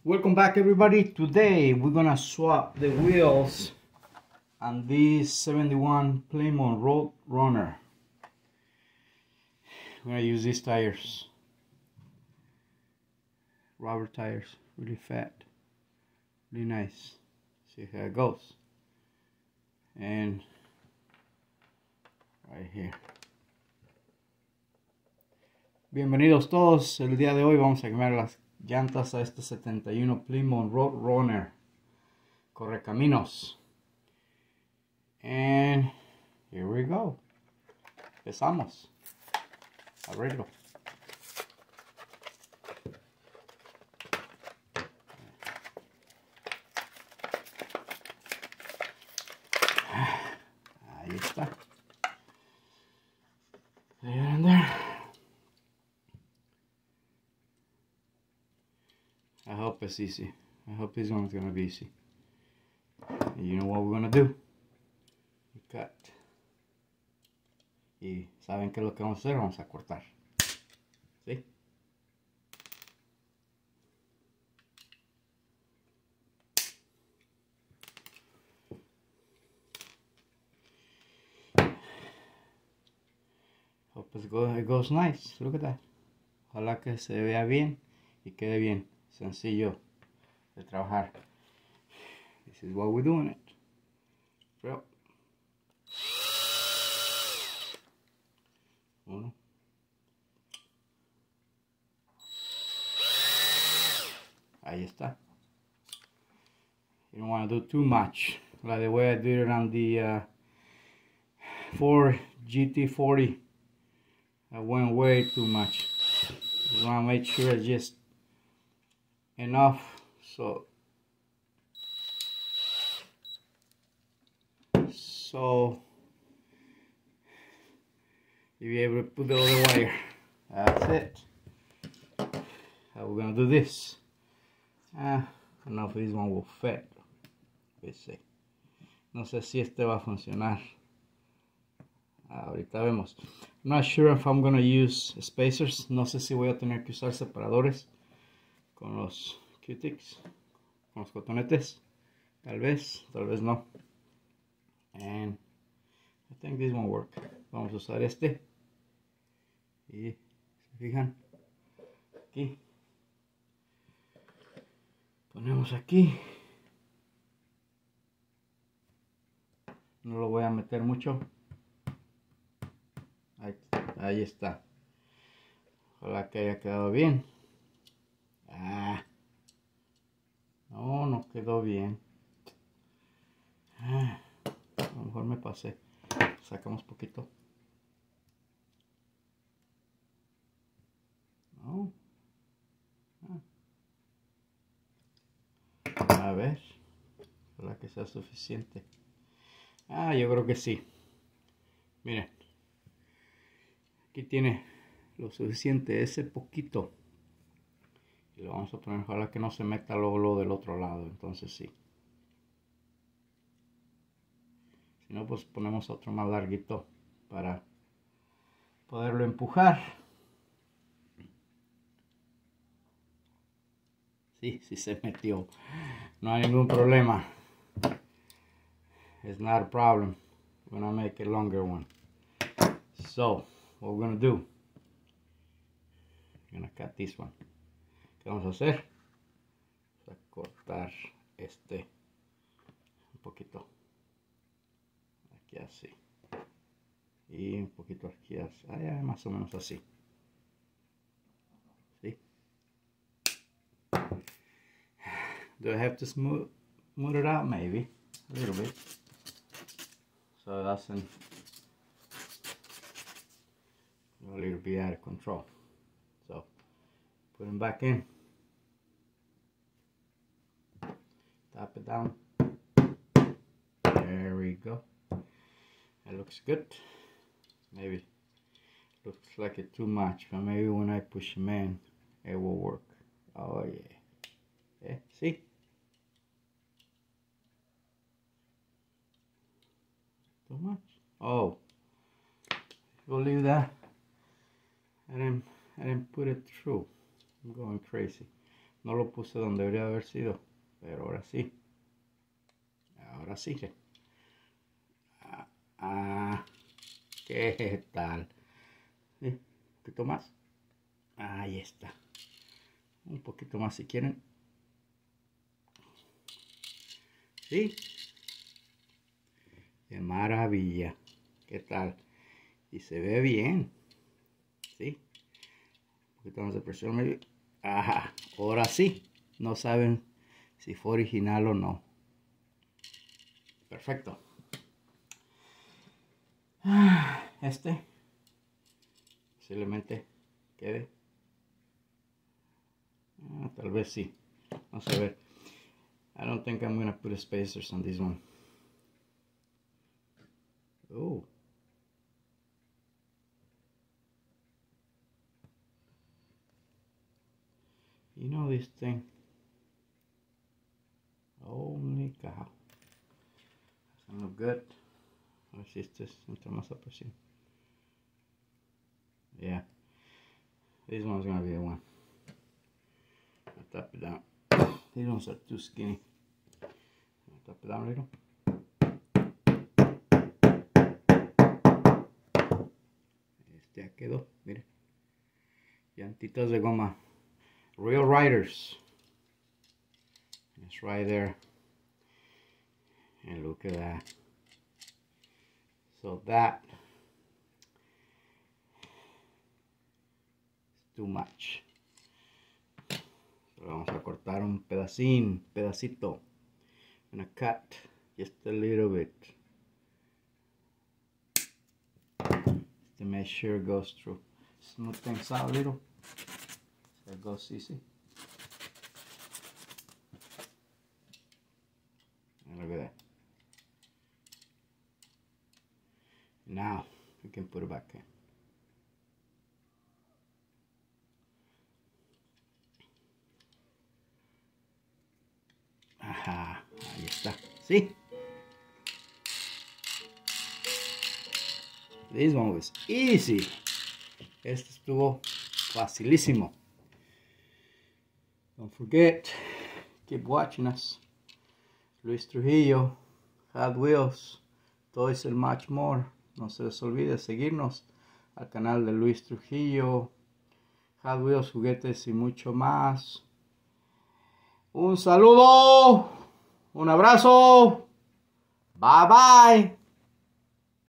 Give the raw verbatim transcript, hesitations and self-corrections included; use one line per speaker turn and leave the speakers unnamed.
Welcome back, everybody. Today we're gonna swap the wheels on this seventy-one Plymouth Road Runner. We're gonna use these tires, rubber tires, really fat, really nice. See how it goes. And right here. Bienvenidos todos. El día de hoy vamos a cambiar las llantas a este setenta y uno Plymouth Road Runner Correcaminos. And here we go. Empezamos. Arreglo. Ahí está. There and there. I hope it's easy. I hope this one's gonna be easy. And you know what we're gonna do? We cut. Y saben qué es lo que vamos a hacer, vamos a cortar. ¿Sí? Hope it goes, it goes nice. Look at that. Ojalá que se vea bien y quede bien. Sencillo de trabajar. This is what we're doing it. Yep. Uno. Ahí está. You don't want to do too much. Like the way I did it on the uh, Ford G T forty. I went way too much. You want to make sure it's just enough so so you'll be able to put the other wire. That's it. How we're gonna do this? Ah, I don't know if this one will fit. Let's see. No sé si este va a funcionar. Ahorita vemos. I'm not sure if I'm gonna use spacers. No sé si voy a tener que usar separadores con los Q-tips, con los cotonetes. Tal vez, tal vez no. And I think this won't work. Vamos a usar este. Y se fijan, aquí ponemos aquí. No lo voy a meter mucho. Ahí, ahí está. Ojalá que haya quedado bien. Ah, no, no quedó bien. Ah, a lo mejor me pasé. Sacamos poquito. No. Ah. A ver. Ojalá que sea suficiente. Ah, yo creo que sí. Miren. Aquí tiene lo suficiente, ese poquito. Y lo vamos a poner, ojalá que no se meta luego lo del otro lado, entonces sí. Si no, pues ponemos otro más larguito para poderlo empujar. Sí, sí se metió. No hay ningún problema. It's not a problem. We're gonna make a longer one. So, what we're gonna do? We're gonna cut this one. ¿Qué vamos a hacer? Vamos a cortar este un poquito aquí así y un poquito aquí así, ah, más o menos así. ¿Sí? Do I have to smooth, smooth it out? Maybe a little bit, so it doesn't go a little bit out of control. So put them back in. Tap it down. There we go. It looks good. Maybe looks like it too much, but maybe when I push them in, it will work. Oh yeah. Yeah, see? Too much? Oh. We'll leave that. I didn't I didn't put it through. I'm going crazy. No lo puse donde debería haber sido, pero ahora sí. Ahora sí. Ah, ah, ¿qué tal? ¿Sí? Un poquito más. Ahí está. Un poquito más si quieren. ¿Sí? ¡Qué maravilla! ¿Qué tal? Y se ve bien. ¿Sí? Un poquito más de presión, maybe. Ajá. Ahora sí. No saben si fue original o no. Perfecto. Este posiblemente quede. Ah, tal vez sí. Vamos a ver. I don't think I'm gonna put spacers on this one. Oh. You know this thing. Holy cow. Doesn't look good. A ver si este entra más a presión. Yeah. This one's gonna be the one. I'll tap it down. These ones are too skinny. I'll tap it down a little. Este ya quedó, miren. Llantitas de goma. Real Riders. It's right there. And look at that. So that is too much. Pero vamos a cortar un pedacín, pedacito. I'm gonna cut just a little bit to make sure it goes through. Smooth things out a little so it goes easy. And look at that. Now we can put it back in. Ajá, ahí está. ¿Sí? This one was easy. Este estuvo facilísimo. Don't forget, keep watching us. Luis Trujillo, Hot Wheels, Toys and much more. No se les olvide seguirnos al canal de Luis Trujillo, Hot Wheels, juguetes y mucho más. Un saludo, un abrazo, bye bye.